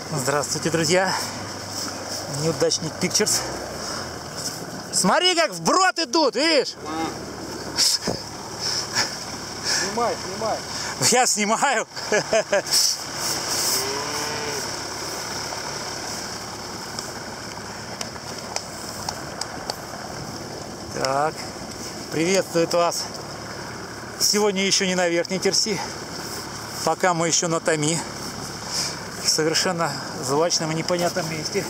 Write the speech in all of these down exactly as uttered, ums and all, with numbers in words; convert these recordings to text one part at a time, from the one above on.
Здравствуйте, друзья! Неудачник Pictures. Смотри, как вброд идут, видишь? Снимай, снимай. Я снимаю. Так, приветствует вас. Сегодня еще не на Верхней Терси, пока мы еще на Томи, в совершенно злачном и непонятном месте.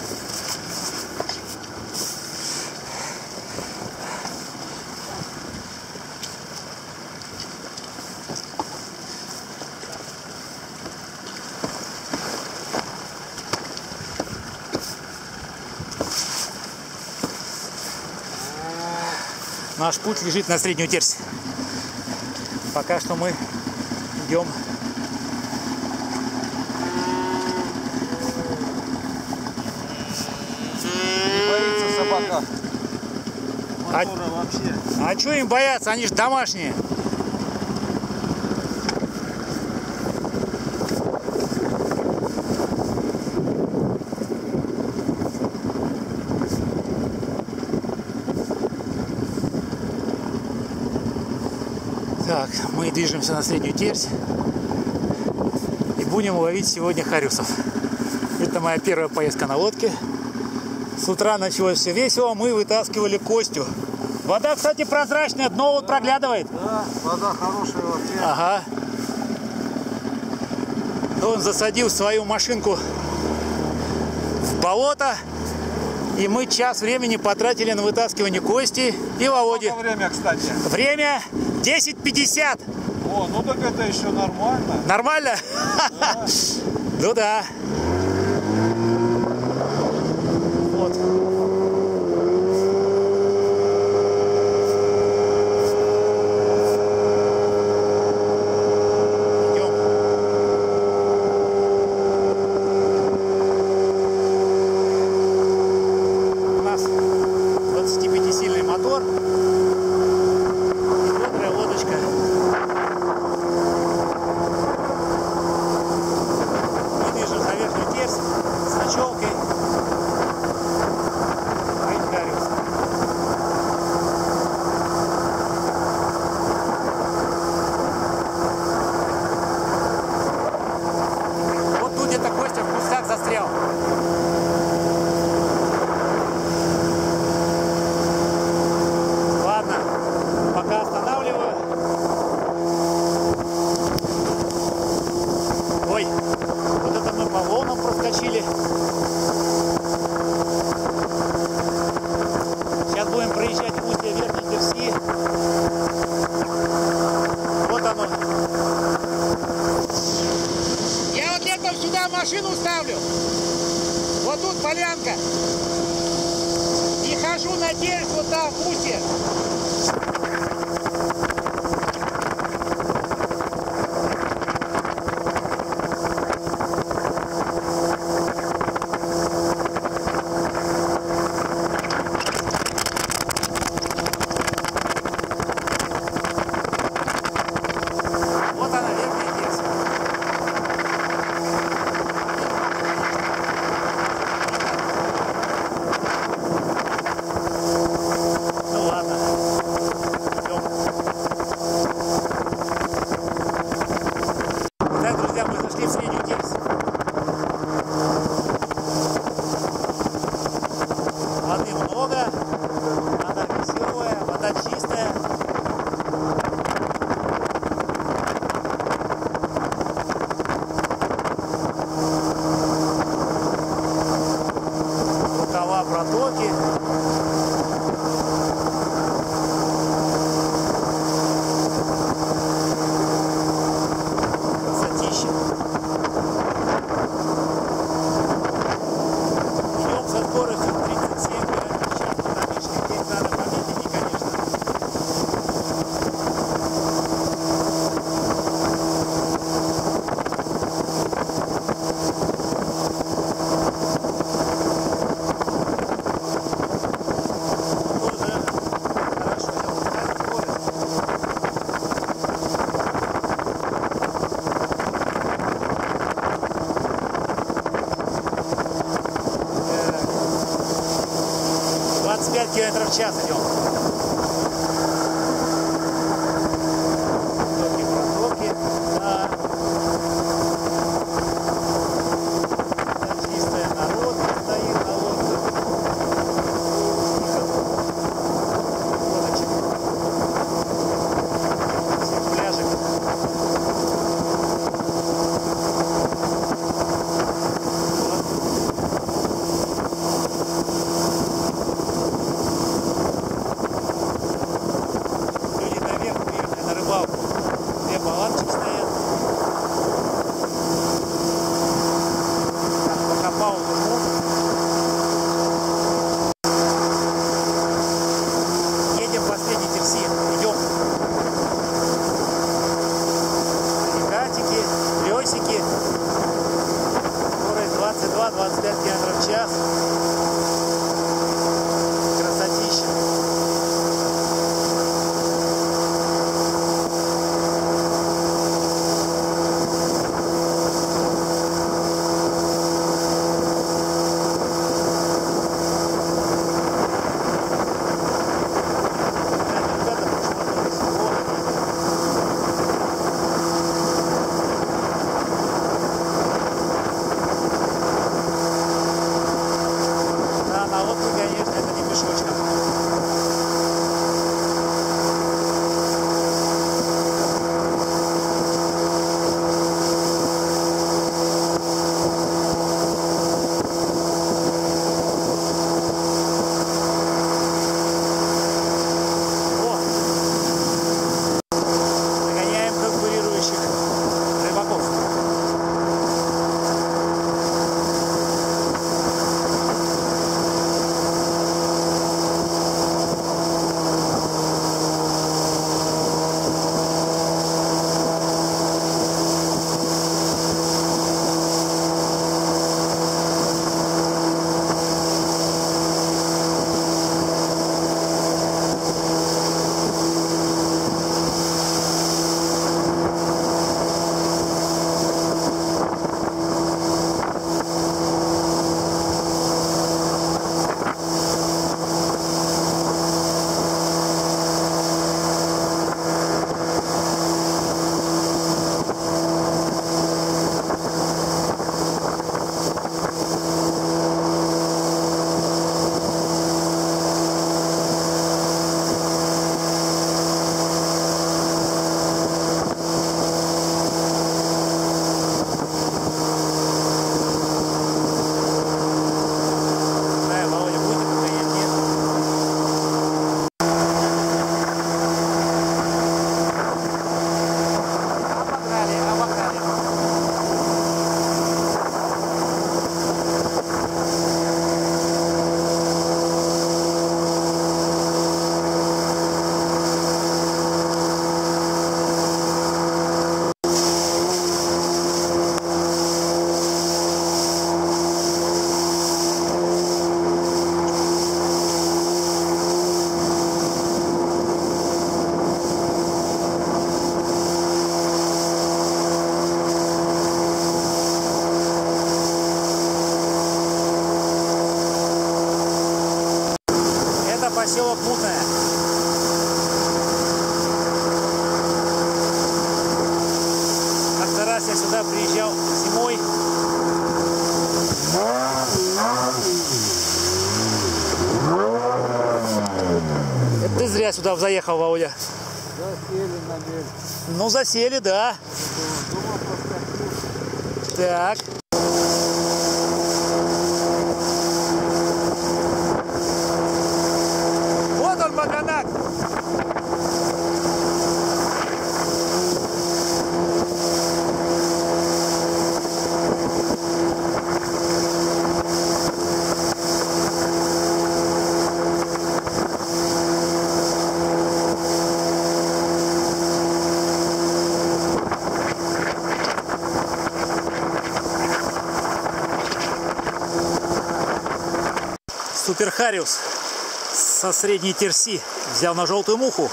Наш путь лежит на Среднюю Терсь. Пока что мы идем. Не боится собака. Мотора А, вообще. а что им бояться? Они же домашние. Так, мы движемся на Среднюю Терсь и будем ловить сегодня харюсов. Это моя первая поездка на лодке. С утра началось все весело, мы вытаскивали Костю. Вода, кстати, прозрачная, дно вот проглядывает. Да, вода хорошая вообще. Ага. Он засадил свою машинку в болото, и мы час времени потратили на вытаскивание Кости и Володи. Сколько время, кстати? Время десять пятьдесят. О, ну так это еще нормально. Нормально? Да. Ну да. Вот. Идем. У нас двадцатипятисильный мотор. Бодрая лодочка. Мы движемся на Верхнюю Терсь с ночевкой. Ловить харюс. Вот тут где-то Костя в кустах застрял. Ладно, пока останавливаю. Ой, вот это мы по волнам проскочили. Сейчас будем проезжать устье Верхней Терси. Вот оно. Я вот летом сюда машину ставлю. Вот тут полянка. И хожу на Терсь вот там, в устье. Вот она, Верхняя Терсь. Ну ладно. пять километров в час идем. Токи, протоки. Да. Это чистая народа стоит на лодках. Лодочек. Всех пляжек. двадцать пять километров в час. Красотища. Поселок Мутное. Как-то раз я сюда приезжал зимой. Это ты зря сюда заехал, Володя. Засели на мель. Ну, засели, да. Так. Вот он, Баганак. Супер Хариус со средней терси взял на желтую муху.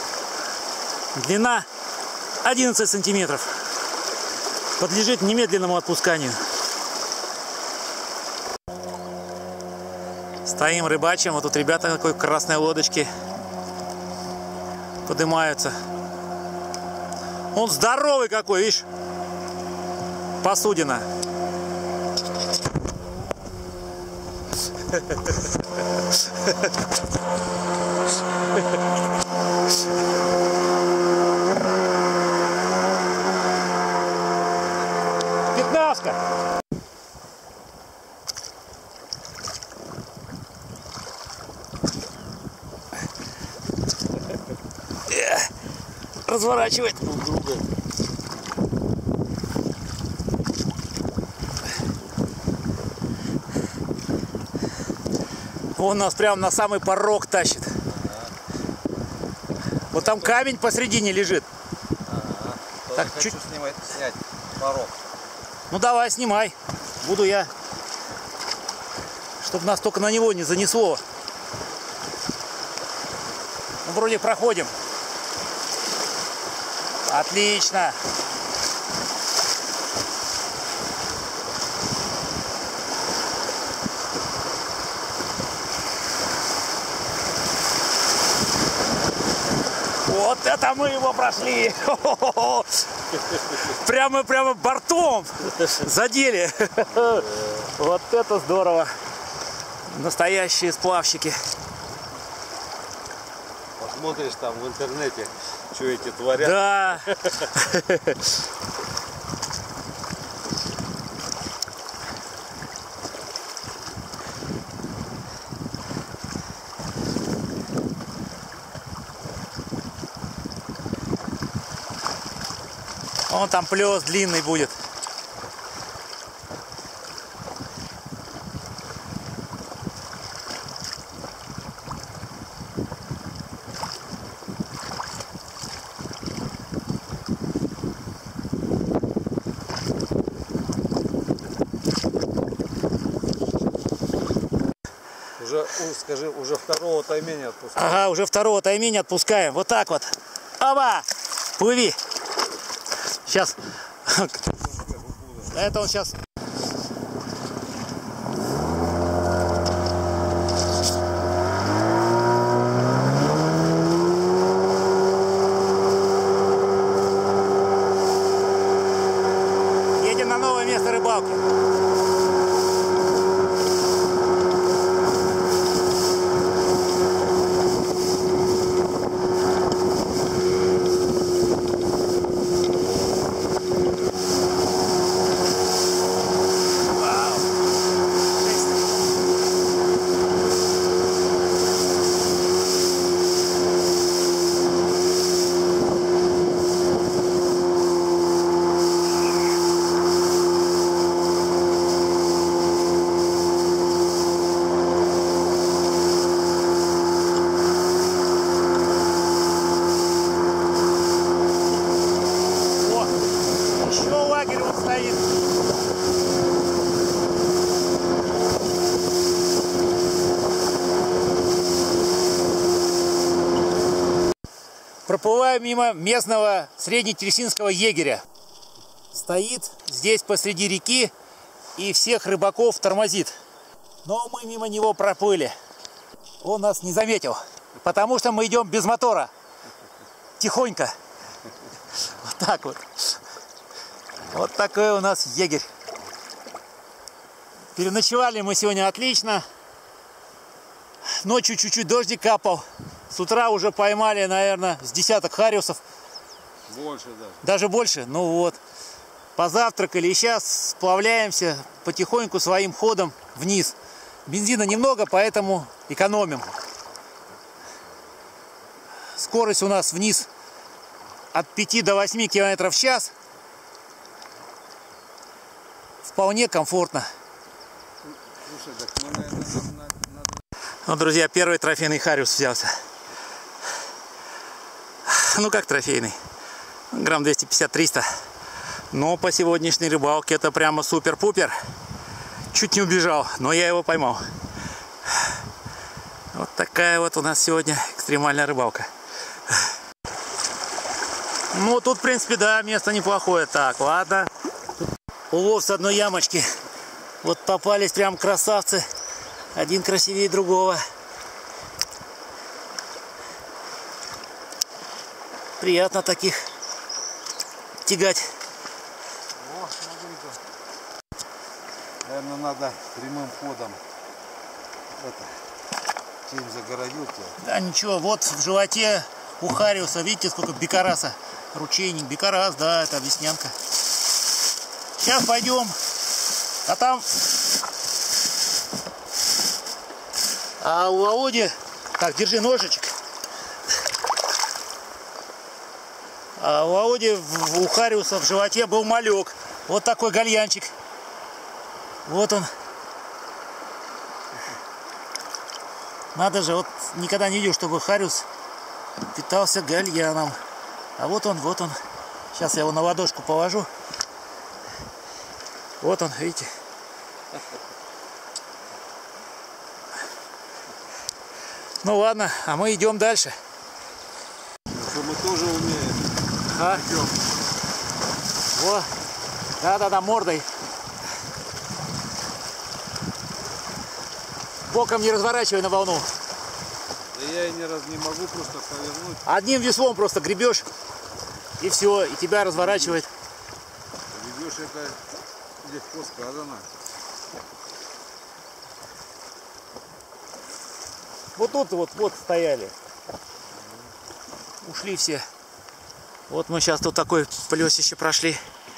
Длина одиннадцать сантиметров. Подлежит немедленному отпусканию. Стоим, рыбачим. Вот тут ребята какой красной лодочки поднимаются. Он здоровый какой, видишь? Посудина. Пятнашка. Разворачивает друг друга. Он нас прямо на самый порог тащит. Ага. Вот там камень посредине лежит. Ага. Так, хочу чуть... снимать, снять порог. Ну давай, снимай. Буду я. Чтобы нас только на него не занесло. Ну, вроде проходим. Отлично. Вот это мы его прошли! Прямо, прямо бортом задели. Вот это здорово! Настоящие сплавщики. Посмотришь там в интернете, что эти творят. Да. Вон там плес длинный будет. Уже, скажи, уже второго таймени отпускаем. Ага, уже второго таймени отпускаем. Вот так вот. Оба! Плыви! Сейчас. Это он сейчас. Едем на новое место рыбалки. Проплываю мимо местного среднетересинского егеря. Стоит здесь посреди реки и всех рыбаков тормозит. Но мы мимо него проплыли. Он нас не заметил, потому что мы идем без мотора. Тихонько. Вот так вот. Вот такой у нас егерь. Переночевали мы сегодня отлично. Ночью чуть-чуть дождик капал. С утра уже поймали, наверное, с десяток хариусов. Больше даже. Даже больше. Ну вот. Позавтракали и сейчас сплавляемся потихоньку своим ходом вниз. Бензина немного, поэтому экономим. Скорость у нас вниз от пяти до восьми километров в час. Вполне комфортно. Слушай, так мы, наверное, нам надо... Ну, друзья, первый трофейный хариус взялся. Ну, как трофейный? Грамм двести пятьдесят — триста. Но по сегодняшней рыбалке это прямо супер-пупер. Чуть не убежал, но я его поймал. Вот такая вот у нас сегодня экстремальная рыбалка. Ну, тут, в принципе, да, место неплохое. Так, ладно. Улов с одной ямочки. Вот попались прям красавцы. Один красивее другого. Приятно таких тягать. О, смотри-ка. Наверное, надо прямым ходом. Это, тень загородил тебя. Да ничего, вот в животе у хариуса, видите, сколько бикараса. Ручейник, бикарас, да, это веснянка. Сейчас пойдем. А там... А у Володи... Так, держи ножичек. А у Володи, у хариуса в животе был малек. Вот такой гальянчик. Вот он. Надо же, вот никогда не видел, чтобы хариус питался гальяном. А вот он, вот он. Сейчас я его на ладошку положу. Вот он, видите. Ну ладно, а мы идем дальше. Что мы тоже умеем. А? Во. Да-да-да, мордой. Боком не разворачивай на волну. Да я и не раз не могу просто повернуть. Одним веслом просто гребешь, и все, и тебя разворачивает. Гребешь, это легко сказано. Вот тут вот, вот стояли. Ушли все. Вот мы сейчас тут такой плесище прошли.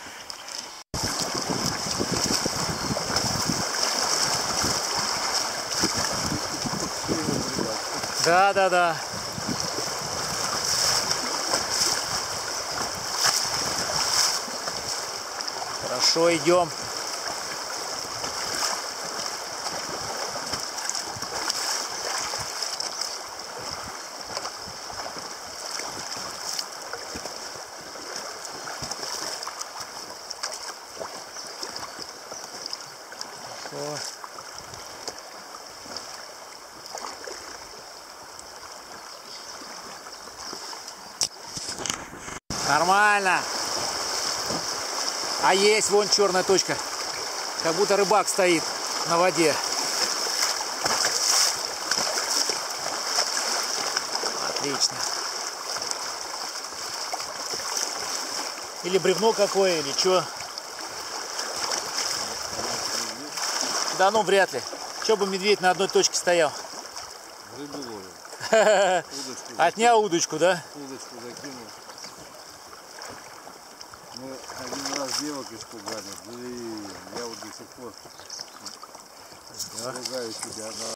Да, да, да. Хорошо, идем. Хорошо. Нормально. А есть вон черная точка. Как будто рыбак стоит на воде. Отлично. Или бревно какое, или что. Да ну вряд ли. Че бы медведь на одной точке стоял? Рыбу ловим. Удочку Отнял удочку, да? Удочку закинул. Мы один раз девок испугали. Блин, я вот до сих пор ругаю себя.